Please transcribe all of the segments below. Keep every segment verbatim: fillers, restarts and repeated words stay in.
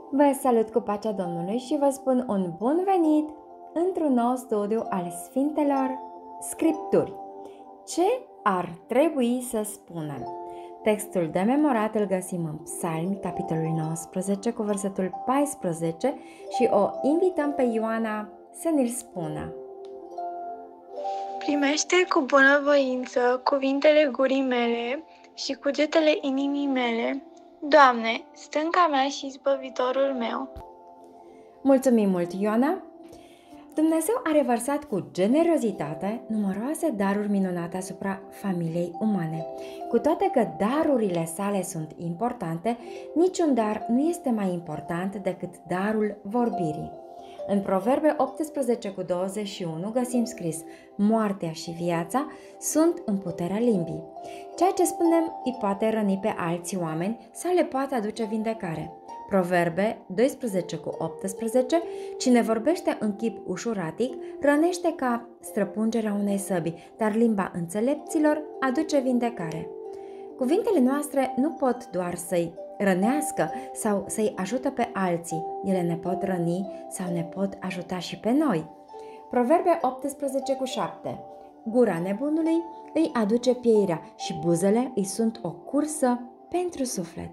Vă salut cu pacea Domnului și vă spun un bun venit într-un nou studiu al Sfintelor Scripturi. Ce ar trebui să spunem? Textul de memorat îl găsim în Psalmi, capitolul nouăsprezece, cu versetul paisprezece și o invităm pe Ioana să ne-l spună. Primește cu bunăvoință cuvintele gurii mele și cugetele inimii mele, Doamne, stânca mea și izbăvitorul meu. Mulțumim mult, Ioana! Dumnezeu a revărsat cu generozitate numeroase daruri minunate asupra familiei umane. Cu toate că darurile sale sunt importante, niciun dar nu este mai important decât darul vorbirii. În Proverbe optsprezece cu douăzeci și unu găsim scris: moartea și viața sunt în puterea limbii. Ceea ce spunem îi poate răni pe alți oameni sau le poate aduce vindecare. Proverbe doisprezece cu optsprezece: cine vorbește în chip ușuratic rănește ca străpungerea unei săbii, dar limba înțelepților aduce vindecare. Cuvintele noastre nu pot doar să-i rănească sau să-i ajută pe alții, ele ne pot răni sau ne pot ajuta și pe noi. Proverbe optsprezece cu șapte: gura nebunului îi aduce pieirea și buzele îi sunt o cursă pentru suflet.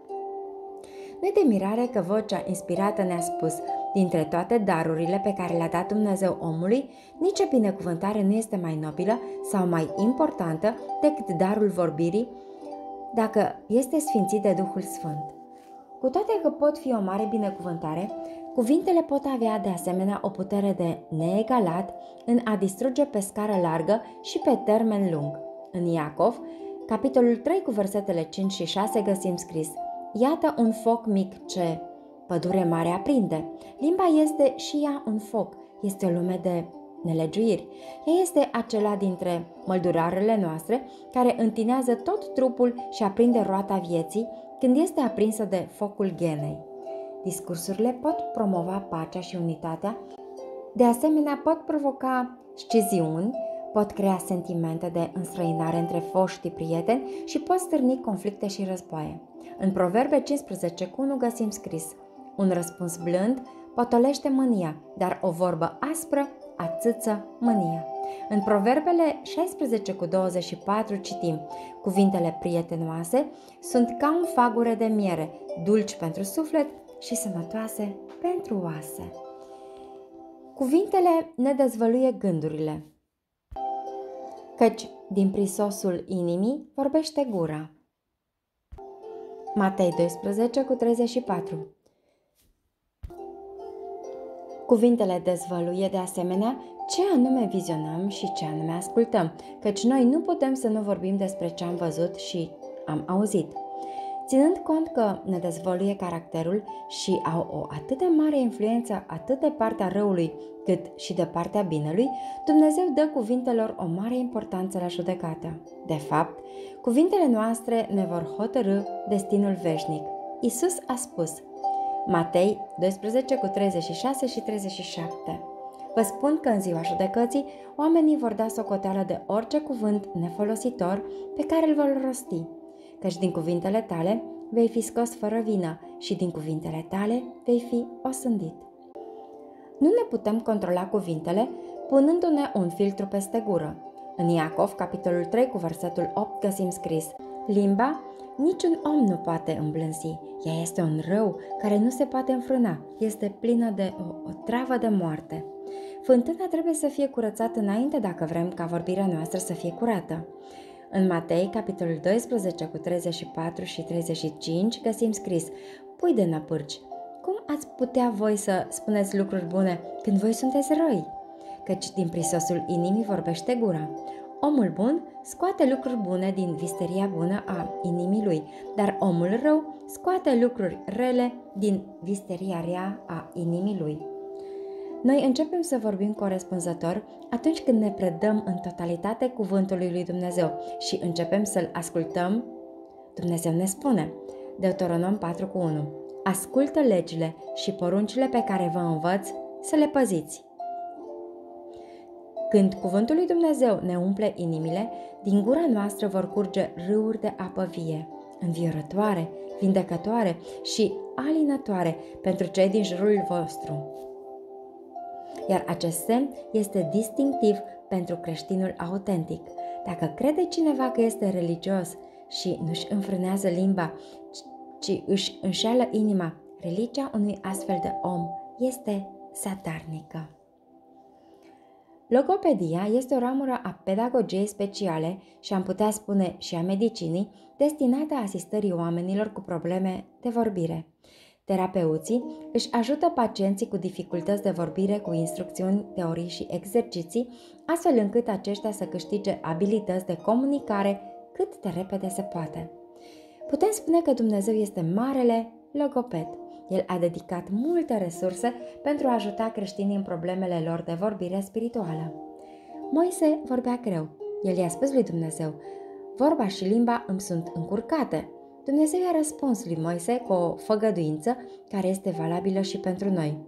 Nu-i de mirare că vocea inspirată ne-a spus: dintre toate darurile pe care le-a dat Dumnezeu omului, nicio binecuvântare nu este mai nobilă sau mai importantă decât darul vorbirii, dacă este sfințit de Duhul Sfânt. Cu toate că pot fi o mare binecuvântare, cuvintele pot avea de asemenea o putere de neegalat în a distruge pe scară largă și pe termen lung. În Iacov, capitolul trei cu versetele cinci și șase găsim scris: iată un foc mic ce pădure mare aprinde. Limba este și ea un foc, este o lume de nelegiuiri. Ea este acela dintre măldurarele noastre care întinează tot trupul și aprinde roata vieții când este aprinsă de focul ghenei. Discursurile pot promova pacea și unitatea, de asemenea pot provoca sciziuni, pot crea sentimente de înstrăinare între foștii prieteni și pot stârni conflicte și războaie. În Proverbe cincisprezece cu unu găsim scris: un răspuns blând potolește mânia, dar o vorbă aspră ațâță mânia. În Proverbele șaisprezece cu douăzeci și patru citim: cuvintele prietenoase sunt ca un fagure de miere, dulci pentru suflet și sănătoase pentru oase. Cuvintele ne dezvăluie gândurile, căci din prisosul inimii vorbește gura. Matei doisprezece cu treizeci și patru. Cuvintele dezvăluie de asemenea ce anume vizionăm și ce anume ascultăm, căci noi nu putem să nu vorbim despre ce am văzut și am auzit. Ținând cont că ne dezvăluie caracterul și au o atât de mare influență atât de partea răului cât și de partea binelui, Dumnezeu dă cuvintelor o mare importanță la judecată. De fapt, cuvintele noastre ne vor hotărî destinul veșnic. Iisus a spus, Matei doisprezece cu treizeci și șase și treizeci și șapte: vă spun că în ziua judecății oamenii vor da socoteală de orice cuvânt nefolositor pe care îl vor rosti, căci din cuvintele tale vei fi scos fără vină și din cuvintele tale vei fi osândit. Nu ne putem controla cuvintele punându-ne un filtru peste gură. În Iacov, capitolul trei, cu versetul opt, găsim scris: limba niciun om nu poate îmblânzi. Ea este un rău care nu se poate înfrâna. Este plină de o, o travă de moarte. Fântâna trebuie să fie curățată înainte dacă vrem ca vorbirea noastră să fie curată. În Matei, capitolul doisprezece, cu treizeci și patru și treizeci și cinci, găsim scris: pui de năpârci, cum ați putea voi să spuneți lucruri bune când voi sunteți răi? Căci din prisosul inimii vorbește gura. Omul bun scoate lucruri bune din visteria bună a inimii lui, dar omul rău scoate lucruri rele din visteria rea a inimii lui. Noi începem să vorbim corespunzător atunci când ne predăm în totalitate cuvântului lui Dumnezeu și începem să-l ascultăm. Dumnezeu ne spune, Deuteronom patru cu unu: ascultă legile și poruncile pe care vă învăț să le păziți. Când cuvântul lui Dumnezeu ne umple inimile, din gura noastră vor curge râuri de apă vie, înviorătoare, vindecătoare și alinătoare pentru cei din jurul vostru. Iar acest semn este distinctiv pentru creștinul autentic. Dacă crede cineva că este religios și nu-și înfrânează limba, ci își înșeală inima, religia unui astfel de om este satarnică. Logopedia este o ramură a pedagogiei speciale și am putea spune și a medicinii, destinată asistării oamenilor cu probleme de vorbire. Terapeuții își ajută pacienții cu dificultăți de vorbire cu instrucțiuni, teorii și exerciții, astfel încât aceștia să câștige abilități de comunicare cât de repede se poate. Putem spune că Dumnezeu este marele logoped. El a dedicat multe resurse pentru a ajuta creștinii în problemele lor de vorbire spirituală. Moise vorbea greu. El i-a spus lui Dumnezeu: vorba și limba îmi sunt încurcate. Dumnezeu i-a răspuns lui Moise cu o făgăduință care este valabilă și pentru noi.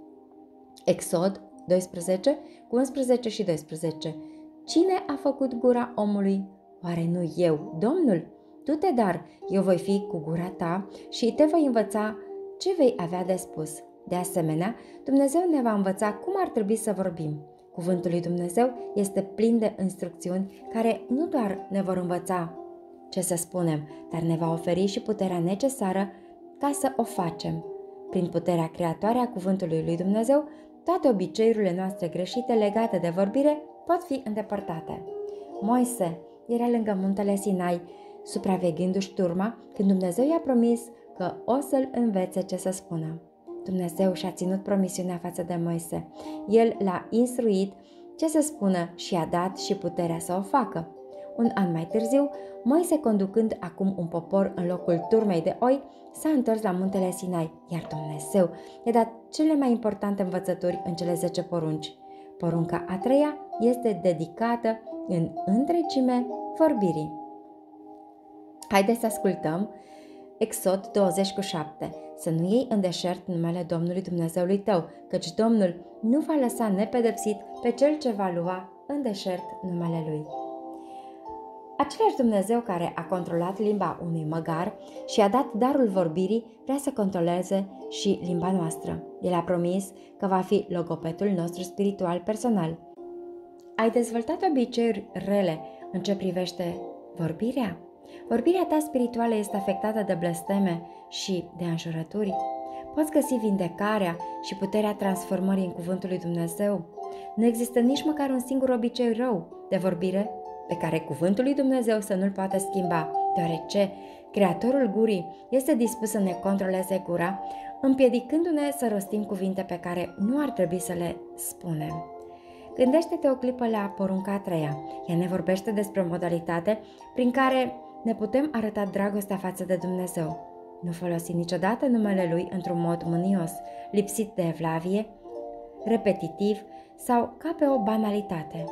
Exod doisprezece, cu unsprezece și doisprezece. Cine a făcut gura omului? Oare nu eu, Domnul? Du-te dar, eu voi fi cu gura ta și te voi învăța ce vei avea de spus. De asemenea, Dumnezeu ne va învăța cum ar trebui să vorbim. Cuvântul lui Dumnezeu este plin de instrucțiuni care nu doar ne vor învăța ce să spunem, dar ne va oferi și puterea necesară ca să o facem. Prin puterea creatoare a cuvântului lui Dumnezeu, toate obiceiurile noastre greșite legate de vorbire pot fi îndepărtate. Moise era lângă muntele Sinai, supraveghindu-și turma, când Dumnezeu i-a promis că o să-l învețe ce să spună. Dumnezeu și-a ținut promisiunea față de Moise. El l-a instruit ce să spună și i-a dat și puterea să o facă. Un an mai târziu, Moise, conducând acum un popor în locul turmei de oi, s-a întors la muntele Sinai, iar Dumnezeu i-a dat cele mai importante învățături în cele zece porunci. Porunca a treia este dedicată în întregime vorbirii. Haideți să ascultăm Exod douăzeci cu șapte. Să nu iei în deșert numele Domnului Dumnezeului tău, căci Domnul nu va lăsa nepedepsit pe cel ce va lua în deșert numele Lui. Același Dumnezeu care a controlat limba unui măgar și a dat darul vorbirii vrea să controleze și limba noastră. El a promis că va fi logopedul nostru spiritual personal. Ai dezvoltat obiceiuri rele în ce privește vorbirea? Vorbirea ta spirituală este afectată de blesteme și de înjurături? Poți găsi vindecarea și puterea transformării în cuvântul lui Dumnezeu? Nu există nici măcar un singur obicei rău de vorbire pe care cuvântul lui Dumnezeu să nu-l poată schimba, deoarece Creatorul gurii este dispus să ne controleze gura, împiedicându-ne să rostim cuvinte pe care nu ar trebui să le spunem. Gândește-te o clipă la porunca a treia. Ea ne vorbește despre o modalitate prin care ne putem arăta dragostea față de Dumnezeu. Nu folosi niciodată numele Lui într-un mod mânios, lipsit de evlavie, repetitiv sau ca pe o banalitate.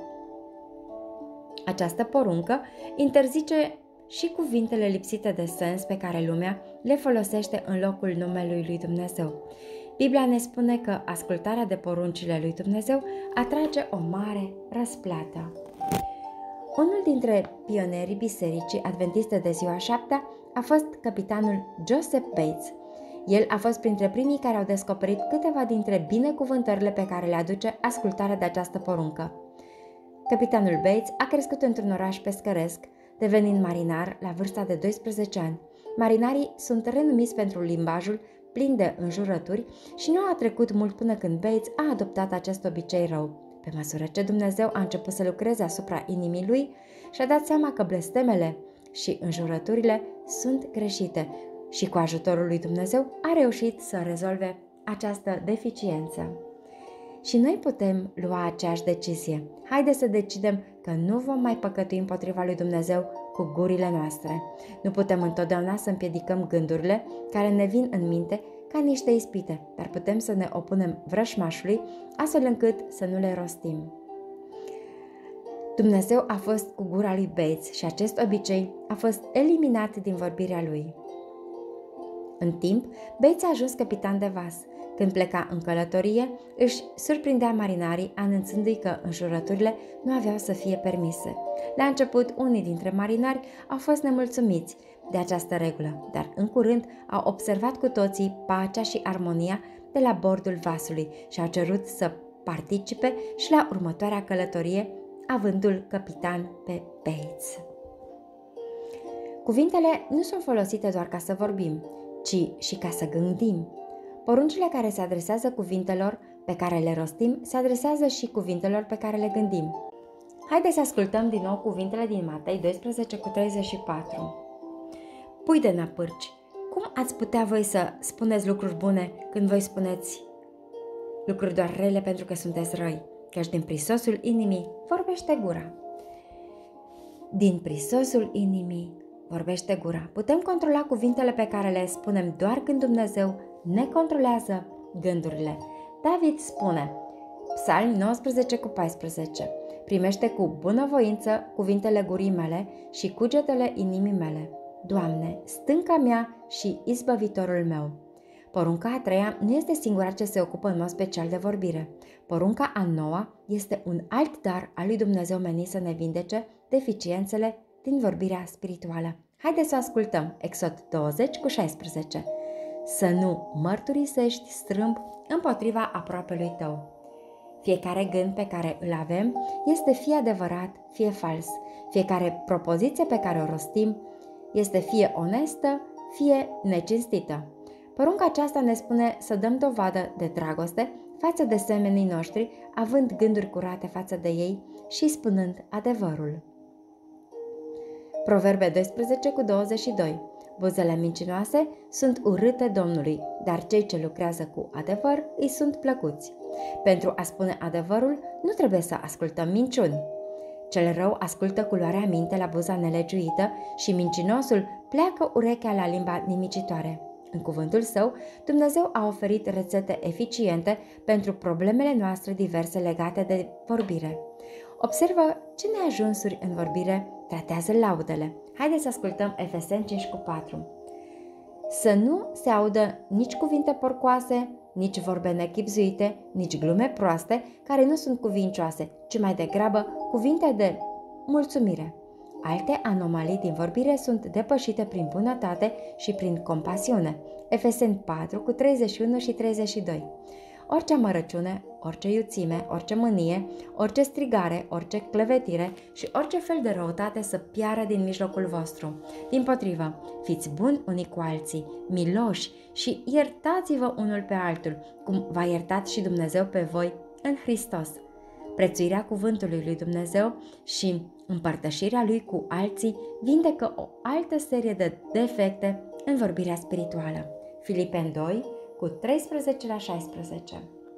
Această poruncă interzice și cuvintele lipsite de sens pe care lumea le folosește în locul numelui lui Dumnezeu. Biblia ne spune că ascultarea de poruncile lui Dumnezeu atrage o mare răsplată. Unul dintre pionerii bisericii adventiste de ziua șaptea a fost capitanul Joseph Bates. El a fost printre primii care au descoperit câteva dintre binecuvântările pe care le aduce ascultarea de această poruncă. Capitanul Bates a crescut într-un oraș pescăresc, devenind marinar la vârsta de doisprezece ani. Marinarii sunt renumiți pentru limbajul plin de înjurături și nu a trecut mult până când Bates a adoptat acest obicei rău. Pe măsură ce Dumnezeu a început să lucreze asupra inimii lui, și-a dat seama că blestemele și înjurăturile sunt greșite și cu ajutorul lui Dumnezeu a reușit să rezolve această deficiență. Și noi putem lua aceeași decizie. Haideți să decidem că nu vom mai păcătui împotriva lui Dumnezeu cu gurile noastre. Nu putem întotdeauna să împiedicăm gândurile care ne vin în minte ca niște ispite, dar putem să ne opunem vrășmașului astfel încât să nu le rostim. Dumnezeu a fost cu gura lui Bates și acest obicei a fost eliminat din vorbirea lui. În timp, Bates a ajuns capitan de vas. Când pleca în călătorie, își surprindea marinarii anunțându-i că înjurăturile nu aveau să fie permise. La început, unii dintre marinari au fost nemulțumiți, de această regulă, dar în curând au observat cu toții pacea și armonia de la bordul vasului și au cerut să participe și la următoarea călătorie, avându-l capitan pe Bates. Cuvintele nu sunt folosite doar ca să vorbim, ci și ca să gândim. Poruncile care se adresează cuvintelor pe care le rostim se adresează și cuvintelor pe care le gândim. Haideți să ascultăm din nou cuvintele din Matei doisprezece cu treizeci și patru. Pui de năpârci, cum ați putea voi să spuneți lucruri bune când voi spuneți lucruri doar rele pentru că sunteți răi? Căci din prisosul inimii vorbește gura. Din prisosul inimii vorbește gura. Putem controla cuvintele pe care le spunem doar când Dumnezeu ne controlează gândurile. David spune, Psalmi nouăsprezece cu paisprezece, primește cu bunăvoință cuvintele gurii mele și cugetele inimii mele. Doamne, stânca mea și izbăvitorul meu. Porunca a treia nu este singura ce se ocupă în mod special de vorbire. Porunca a noua este un alt dar al lui Dumnezeu menit să ne vindece deficiențele din vorbirea spirituală. Haideți să ascultăm Exod douăzeci cu șaisprezece. Să nu mărturisești strâmb împotriva aproapelui tău. Fiecare gând pe care îl avem este fie adevărat, fie fals. Fiecare propoziție pe care o rostim este fie onestă, fie necinstită. Porunca aceasta ne spune să dăm dovadă de dragoste față de semenii noștri, având gânduri curate față de ei și spunând adevărul. Proverbe doisprezece cu douăzeci și doi. Buzele mincinoase sunt urâte Domnului, dar cei ce lucrează cu adevăr îi sunt plăcuți. Pentru a spune adevărul, nu trebuie să ascultăm minciuni. Cel rău ascultă cu luarea minte la buza nelegiuită și mincinosul pleacă urechea la limba nimicitoare. În cuvântul său, Dumnezeu a oferit rețete eficiente pentru problemele noastre diverse legate de vorbire. Observă ce neajunsuri în vorbire tratează laudele. Haideți să ascultăm Efeseni cinci cu patru. Să nu se audă nici cuvinte porcoase, nici vorbe nechibzuite, nici glume proaste, care nu sunt cuvincioase, ci mai degrabă cuvinte de mulțumire. Alte anomalii din vorbire sunt depășite prin bunătate și prin compasiune. Efeseni patru cu treizeci și unu și treizeci și doi. Orice amărăciune, orice iuțime, orice mânie, orice strigare, orice clevetire și orice fel de răutate să piară din mijlocul vostru. Dimpotrivă, fiți buni unii cu alții, miloși și iertați-vă unul pe altul, cum v-a iertat și Dumnezeu pe voi în Hristos. Prețuirea cuvântului lui Dumnezeu și împărtășirea lui cu alții vindecă o altă serie de defecte în vorbirea spirituală. Filipeni doi cu treisprezece la șaisprezece.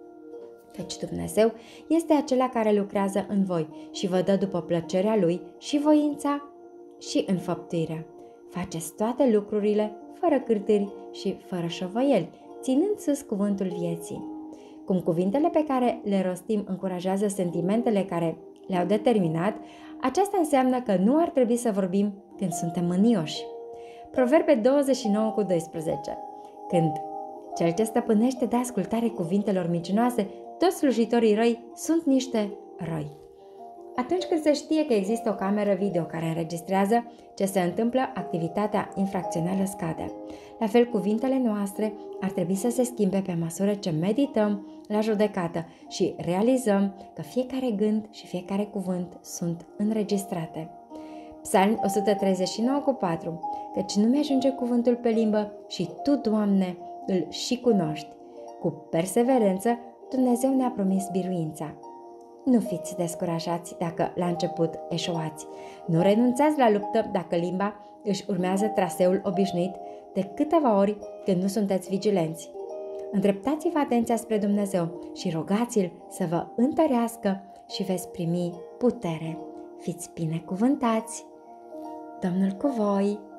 Căci Dumnezeu este acela care lucrează în voi și vă dă după plăcerea Lui și voința și înfăptuirea. Faceți toate lucrurile fără cârtiri și fără șovăieli, ținând sus cuvântul vieții. Cum cuvintele pe care le rostim încurajează sentimentele care le-au determinat, aceasta înseamnă că nu ar trebui să vorbim când suntem mânioși. Proverbe douăzeci și nouă cu doisprezece. Când cel ce stăpânește de ascultare cuvintelor mincinoase, toți slujitorii răi sunt niște răi. Atunci când se știe că există o cameră video care înregistrează ce se întâmplă, activitatea infracțională scade. La fel, cuvintele noastre ar trebui să se schimbe pe măsură ce medităm la judecată și realizăm că fiecare gând și fiecare cuvânt sunt înregistrate. Psalmi o sută treizeci și nouă cu patru. Căci nu mi-ajunge cuvântul pe limbă și Tu, Doamne, îl și cunoști. Cu perseverență, Dumnezeu ne-a promis biruința. Nu fiți descurajați dacă la început eșuați. Nu renunțați la luptă dacă limba își urmează traseul obișnuit de câteva ori când nu sunteți vigilenți. Îndreptați-vă atenția spre Dumnezeu și rugați-L să vă întărească și veți primi putere. Fiți binecuvântați! Domnul cu voi!